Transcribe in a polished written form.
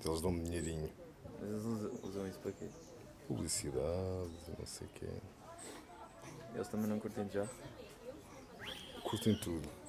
Eles dão-me dinheirinho. Mas eles usam isso para quê? Publicidade, não sei o quê. Eles também não curtem já? Curtem tudo.